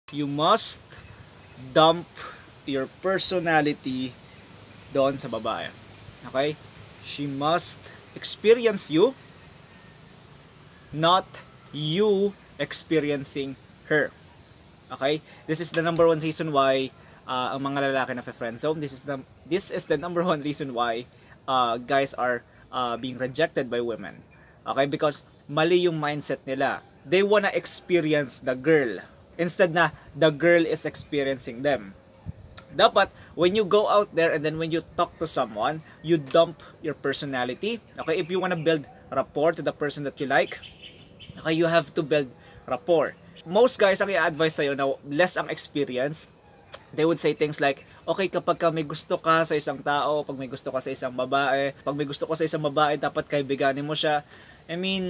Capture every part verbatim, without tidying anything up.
You must dump your personality doon sa babae. Okay? She must experience you, not you experiencing her. Okay? This is the number one reason why uh, ang mga lalaki na friend zone. This is the this is the number one reason why uh, guys are uh, being rejected by women. Okay? Because mali yung mindset nila. They wanna experience the girl instead na the girl is experiencing them. Dapat when you go out there and then when you talk to someone, you dump your personality. Okay? If you wanna build rapport to the person that you like, okay, you have to build rapport. Most guys, ang i-advise sa'yo na less ang experience, they would say things like, okay, kapag ka may gusto ka sa isang tao, pag may gusto ka sa isang babae, pag may gusto ka sa isang babae, dapat kaibiganin mo siya. I mean,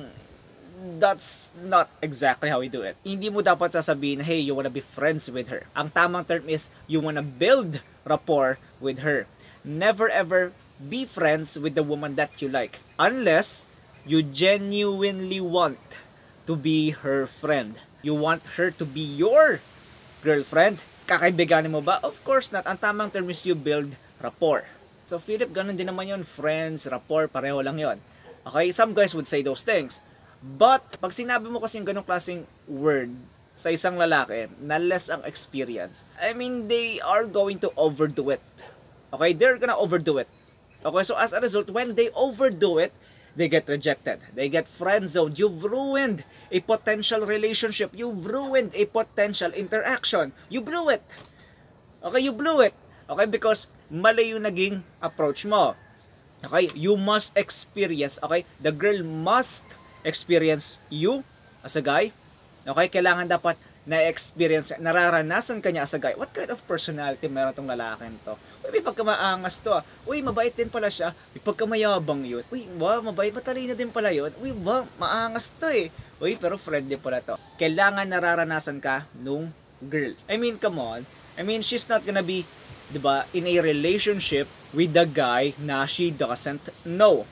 that's not exactly how we do it. Hindi mo dapat sasabihin, hey, you wanna be friends with her. Ang tamang term is, you wanna build rapport with her. Never ever be friends with the woman that you like, unless you genuinely want to be her friend. You want her to be your girlfriend. Kakaibiganin mo ba? Of course not. Ang tamang term is you build rapport. So Philip, ganun din naman yun. Friends, rapport, pareho lang yun. Okay, some guys would say those things. But, pag sinabi mo kasi yung ganung klaseng word sa isang lalaki na less ang experience, I mean, they are going to overdo it. Okay, they're gonna overdo it. Okay, so as a result, when they overdo it, they get rejected. They get friend-zoned. You've ruined a potential relationship. You've ruined a potential interaction. You blew it. Okay, you blew it. Okay, because mali yung naging approach mo. Okay, you must experience. Okay, the girl must experience you as a guy. Okay, kailangan dapat na-experience, nararanasan ka niya as a guy. What kind of personality meron tong lalaking to? Uy, may pagkamaangas to ah. Uy, mabait din pala siya. May pagkamayabang yun. Uy, wow, mabait, matalino din pala yun. Uy, wow, maangas to eh. Uy, pero friendly pala to. Kailangan nararanasan ka nung girl. I mean, come on. I mean, she's not gonna be, di ba, in a relationship with the guy na she doesn't know.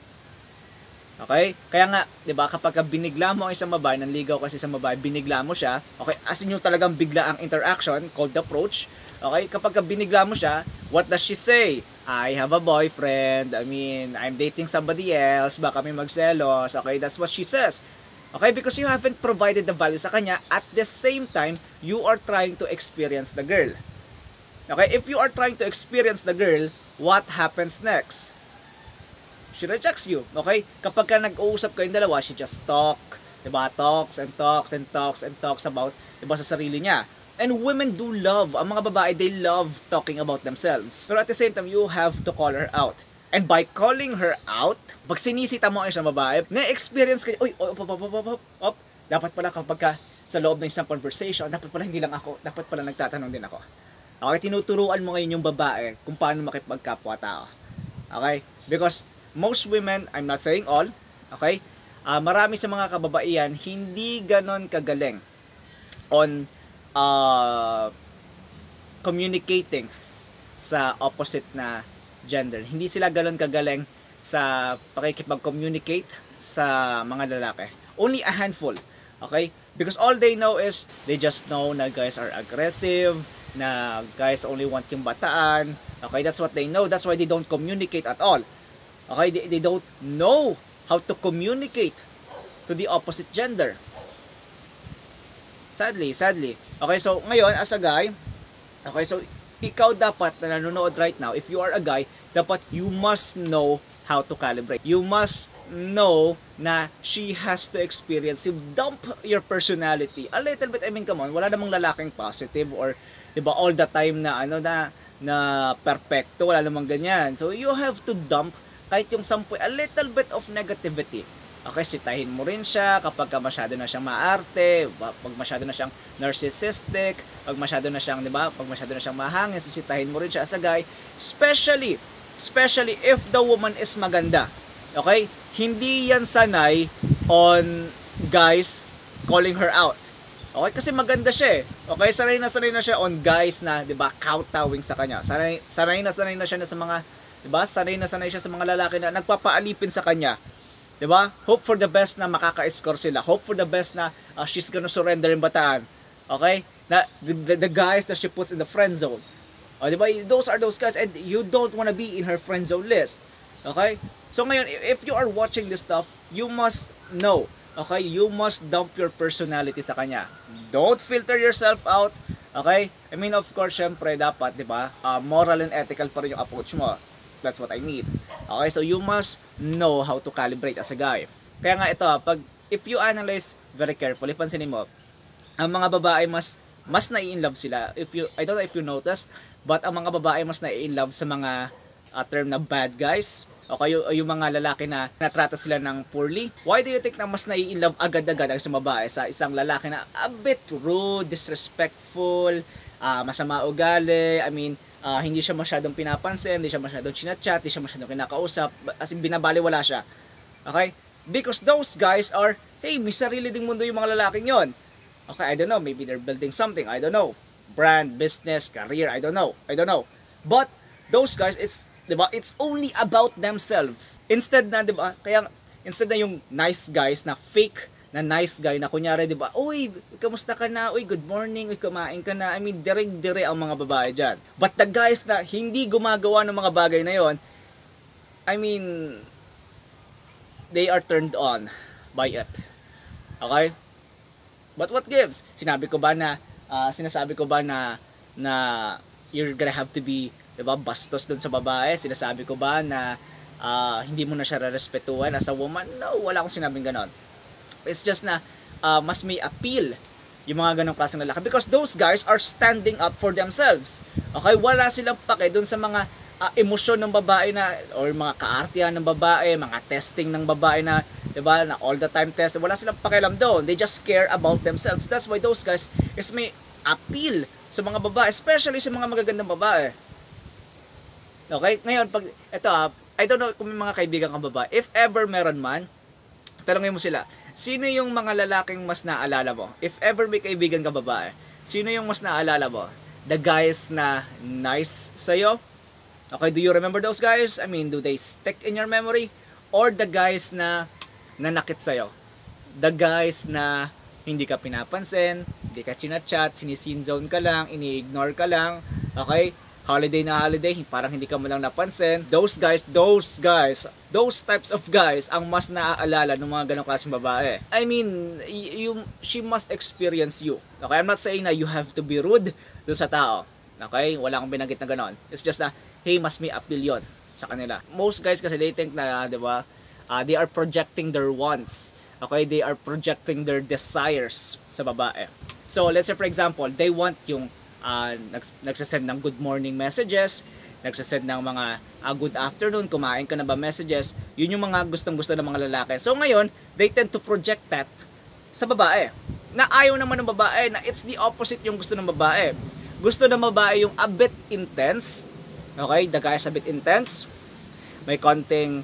Okay? Kaya nga, 'di ba, kapag binigla mo ang isang babae, nanligaw kasi sa babae, binigla mo siya, okay? As in yung talagang bigla ang interaction, called approach. Okay? Kapag binigla mo siya, what does she say? I have a boyfriend. I mean, I'm dating somebody else. Baka may magselos. Okay? That's what she says. Okay? Because you haven't provided the value sa kanya. At the same time, you are trying to experience the girl. Okay? If you are trying to experience the girl, what happens next? She rejects you, okay? Kapag ka nag-uusap kayong dalawa, she just talk, diba? Talks and talks and talks and talks about, diba, sa sarili niya. And women do love, ang mga babae, they love talking about themselves. Pero at the same time, you have to call her out. And by calling her out, pag sinisita mo ang isang babae, na-experience kayo, uy, op, op, op, op, op, op, dapat pala kapag ka sa loob ng isang conversation, dapat pala hindi lang ako, dapat pala nagtatanong din ako. Okay, tinuturuan mo ngayon yung babae kung paano makipagkapwa-tao. Okay? Because most women, I'm not saying all, okay? Uh, marami sa mga kababaihan hindi ganon kagaling on uh, communicating sa opposite na gender. Hindi sila ganon kagaling sa pakikipag-communicate sa mga lalaki. Only a handful, okay? Because all they know is, they just know na guys are aggressive, na guys only want yung bataan. Okay, that's what they know. That's why they don't communicate at all. Okay, they, they don't know how to communicate to the opposite gender. Sadly, sadly. Okay, so ngayon, as a guy, okay, so ikaw dapat na nanonood right now, if you are a guy, dapat you must know how to calibrate. You must know na she has to experience. You dump your personality. A little bit, I mean, come on, wala namang lalaking positive or, di ba, all the time na, ano, na, na perfecto, wala namang ganyan. So, you have to dump kahit yung sampu, a little bit of negativity. Okay, sitahin mo rin siya kapag masyado na siyang maarte, pag masyado na siyang narcissistic, pag masyado na siyang, di ba, pag masyado na siyang mahangin, sisitahin mo rin siya as a guy. Especially, especially if the woman is maganda. Okay? Hindi yan sanay on guys calling her out. Okay? Kasi maganda siya eh. Okay? Sanay na sanay na siya on guys na, di ba, kowtowing sa kanya. Sanay, sanay na sanay na siya na sa mga, diba? Sanay na sanay siya sa mga lalaki na nagpapaalipin sa kanya. Diba? Hope for the best na makaka-score sila. Hope for the best na uh, she's gonna surrender yung bataan. Okay? Na, the, the, the guys that she puts in the friend zone. O, di ba? Those are those guys and you don't wanna be in her friend zone list. Okay? So ngayon, if you are watching this stuff, you must know. Okay? You must dump your personality sa kanya. Don't filter yourself out. Okay? I mean, of course, syempre, dapat, di ba? Uh, moral and ethical pa rin yung approach mo. That's what I mean. Okay? So you must know how to calibrate as a guy. Kaya nga ito, pag, if you analyze very carefully, pansinin mo, ang mga babae mas, mas nai-inlove sila. If you, I don't know if you noticed, but ang mga babae mas nai-inlove sa mga uh, term na bad guys. Okay, yung, yung mga lalaki na natrata sila ng poorly. Why do you think na mas nai-inlove agad-agad ang isang babae sa isang lalaki na a bit rude, disrespectful, uh, masama ugali, I mean, uh, hindi siya masyadong pinapansin, hindi siya masyadong chinachat, hindi siya masyadong kinakausap, as in binabaliwala siya. Okay? Because those guys are, hey, may sarili ding mundo yung mga lalaking yon. Okay, I don't know, maybe they're building something, I don't know. Brand, business, career, I don't know. I don't know. But those guys, it's, 'di ba? It's only about themselves. Instead na, 'di ba? Kaya instead na yung nice guys na fake na nice guy na kunyari, 'di ba? Uy, kamusta ka na? Uy, good morning. Uy, kumain ka na. I mean, direct-dire ang mga babae diyan. But the guys na hindi gumagawa ng mga bagay na 'yon, I mean, they are turned on by it. Okay? But what gives? Sinabi ko ba na Uh, sinasabi ko ba na na you're gonna have to be, diba, bastos dun sa babae? Sinasabi ko ba na uh, hindi mo na siya rerespetuhan as a woman? No, wala akong sinabing ganon. It's just na uh, mas may appeal yung mga ganong klaseng lalaki because those guys are standing up for themselves. Okay, wala silang pake dun sa mga uh, emosyon ng babae na or mga kaartihan ng babae, mga testing ng babae na, diba, na all the time test. Wala silang pakialam doon. They just care about themselves. That's why those guys is may appeal sa mga babae, especially sa mga magagandang babae. Okay? Ngayon, pag ito, I don't know kung may mga kaibigan kang babae. If ever meron man, tanongin mo sila, sino yung mga lalaking mas naalala mo? If ever may kaibigan ka babae, sino yung mas naalala mo? The guys na nice sa'yo? Okay, do you remember those guys? I mean, do they stick in your memory? Or the guys na nanakit sa'yo? The guys na hindi ka pinapansin, hindi ka chinachat, sinisinzone ka lang, ini-ignore ka lang, okay? Holiday na holiday, parang hindi ka mo lang napansin. Those guys, those guys, those types of guys ang mas naaalala ng mga ganong klaseng babae. I mean, you, she must experience you. Okay, I'm not saying na you have to be rude doon sa tao. Okay, wala akong binanggit na ganon. It's just na, hey, mas may appeal yun sa kanila. Most guys kasi they think na, di ba, uh, they are projecting their wants. Okay, they are projecting their desires sa babae. So, let's say for example, they want yung uh, nags nagsasend ng good morning messages, nagsasend ng mga uh, good afternoon, kumain ka na ba messages, yun yung mga gustong-gusto ng mga lalaki. So, ngayon, they tend to project that sa babae. Na ayaw naman ng babae, na it's the opposite yung gusto ng babae. Gusto ng babae yung a bit intense, okay, the guy is a bit intense, may konting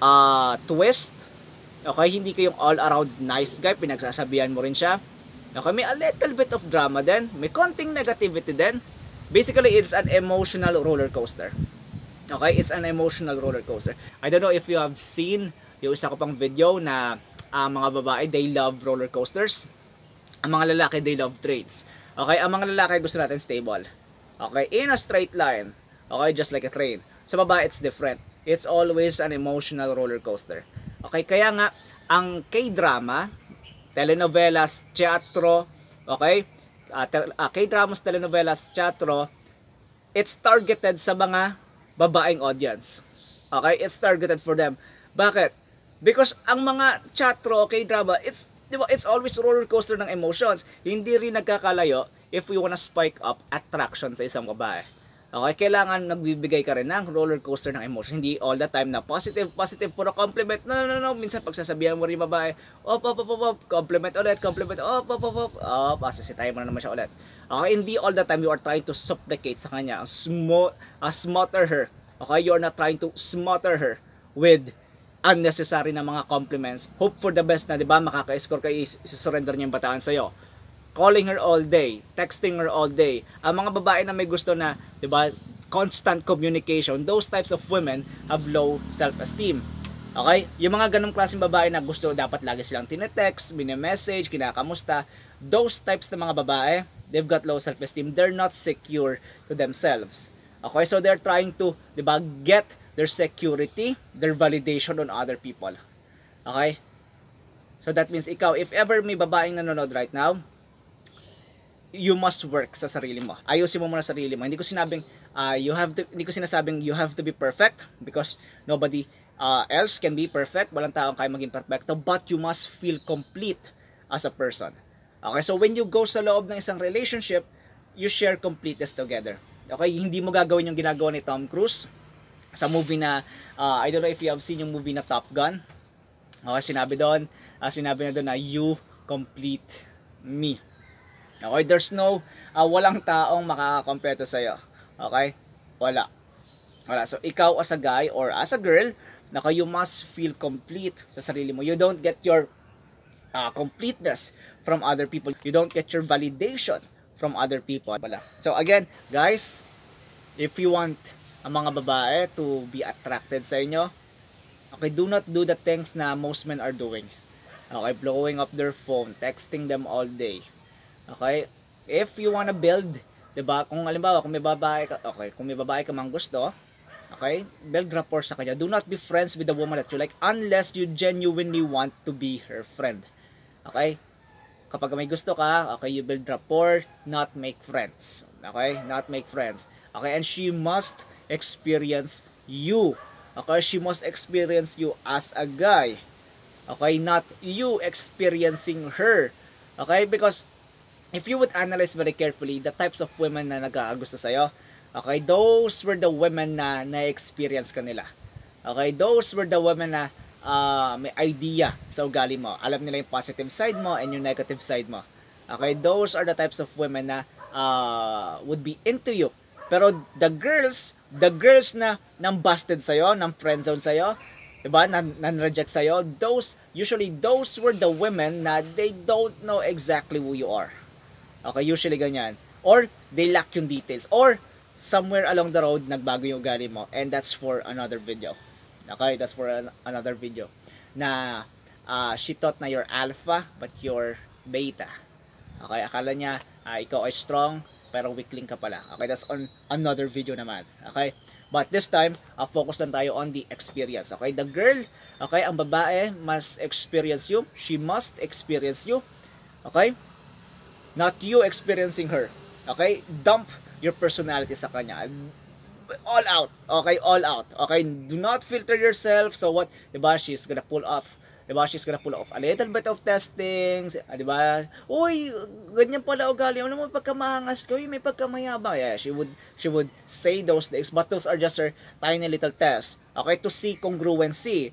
uh, twist. Okay, hindi kayong all-around nice guy, pinagsasabihan mo rin siya. Okay, may a little bit of drama din, may konting negativity din. Basically, it's an emotional roller coaster. Okay, it's an emotional roller coaster. I don't know if you have seen yung isa ko pang video na uh, mga babae, they love roller coasters. Ang mga lalaki, they love trains. Okay, ang mga lalaki gusto natin stable. Okay, in a straight line. Okay, just like a train. Sa babae, it's different. It's always an emotional roller coaster. Okay, kaya nga, ang K-drama, telenovelas, teatro, okay, uh, uh, K-dramas, telenovelas, teatro, it's targeted sa mga babaeng audience. Okay, it's targeted for them. Bakit? Because ang mga teatro, K-drama, it's, diba, it's always roller coaster ng emotions. Hindi rin nagkakalayo if we wanna spike up attraction sa isang babae. Okay, kailangan nagbibigay ka rin ng roller coaster ng emotion. Hindi all the time na positive, positive, puro compliment. No, no, no, minsan pagsasabihan mo rin yung babae, op, op, op, op, op, compliment ulit, compliment, op, op, op, op, op, asasitahin mo na naman siya ulit. Okay, hindi all the time you are trying to supplicate sa kanya, smo, uh, smother her. Okay, you are not trying to smother her with unnecessary na mga compliments. Hope for the best na, di ba, makaka-score kayo, isi-surrender niya yung bataan sa'yo. Calling her all day, texting her all day. Ang mga babae na may gusto na, 'di ba, constant communication, those types of women have low self-esteem. Okay? Yung mga ganung klaseng babae na gusto dapat lagi silang tinetext, mini-message, kinakamusta, those types ng mga babae, they've got low self-esteem. They're not secure to themselves. Okay, so they're trying to, di ba, get their security, their validation on other people. Okay? So that means ikaw, if ever may babaeng nanonood right now, you must work sa sarili mo. Ayusin mo muna sarili mo. Hindi ko sinabing uh, you have to, hindi ko sinasabing you have to be perfect, because nobody uh, else can be perfect. Walang taong kaya maging perfecto, but you must feel complete as a person. Okay, so when you go sa loob ng isang relationship, you share completeness together. Okay, hindi mo gagawin yung ginagawa ni Tom Cruise sa movie na, uh, I don't know if you have seen yung movie na Top Gun. Okay, sinabi doon, uh, sinabi na doon na you complete me. Okay, there's no, uh, walang taong makakakompleto sa'yo. Okay, wala. Wala. So, ikaw as a guy or as a girl, naka, you must feel complete sa sarili mo. You don't get your uh, completeness from other people. You don't get your validation from other people. Wala. So again, guys, if you want ang mga babae to be attracted sa inyo, okay, do not do the things na most men are doing. Okay, blowing up their phone, texting them all day. Okay, if you wanna build, diba, kung halimbawa, kung may babae ka, okay, kung may babae ka mang gusto, okay, build rapport sa kanya. Do not be friends with the woman that you like unless you genuinely want to be her friend. Okay, kapag may gusto ka, okay, you build rapport, not make friends. Okay? Not make friends. Okay? And she must experience you. Okay? She must experience you as a guy. Okay? Not you experiencing her. Okay? Because if you would analyze very carefully the types of women na nag-aagusto sa'yo, okay, those were the women na na-experience ka nila. Okay? Those were the women na Uh, may idea sa ugali mo. Alam nila yung positive side mo and yung negative side mo. Okay, those are the types of women na uh, would be into you. Pero the girls, the girls na nang busted sa'yo, nang friendzone sa'yo, diba, nan, nan-reject sa'yo, those, usually those were the women na they don't know exactly who you are. Okay, usually ganyan. Or they lack yung details. Or somewhere along the road, nagbago yung ugali mo. And that's for another video. Okay, that's for an, another video. Na uh, she thought na you're alpha but you're beta. Okay, akala niya uh, ikaw ay strong pero weakling ka pala. Okay, that's on another video naman. Okay, but this time, uh, focus lang tayo on the experience. Okay, the girl, okay, ang babae must experience you. She must experience you. Okay, not you experiencing her. Okay, dump your personality sa kanya. All out. Okay, all out. Okay, do not filter yourself. So what, diba, she's gonna pull off, diba, she's gonna pull off a little bit of testings, diba, uy, ganyan pala ugali, ano mo, pagkamahangas ko, uy, may pagkamayabang. Yeah, she would, she would say those things, but those are just her tiny little tests, okay, to see congruency.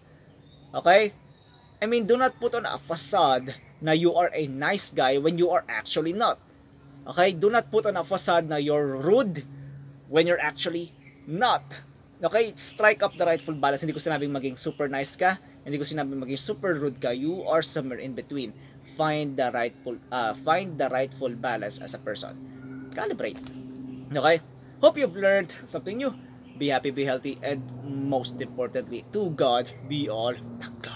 Okay, I mean, do not put on a facade na you are a nice guy when you are actually not. Okay, do not put on a facade na you're rude when you're actually not. Okay, strike up the rightful balance. Hindi ko sinabing maging super nice ka, hindi ko sinabing maging super rude ka. You are somewhere in between. Find the rightful uh, find the rightful balance as a person. Calibrate. Okay, hope you've learned something new. Be happy, be healthy, and most importantly, to God be all the glory.